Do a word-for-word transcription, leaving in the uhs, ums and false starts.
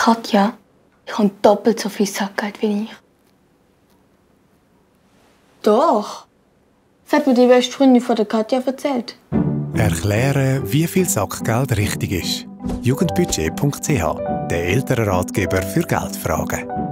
Katja, ich habe doppelt so viel Sackgeld wie ich. Doch. Das hat mir die beste Freundin von der Katja erzählt. Erklären, wie viel Sackgeld richtig ist. jugendbudget punkt c h, der Elternratgeber für Geldfragen.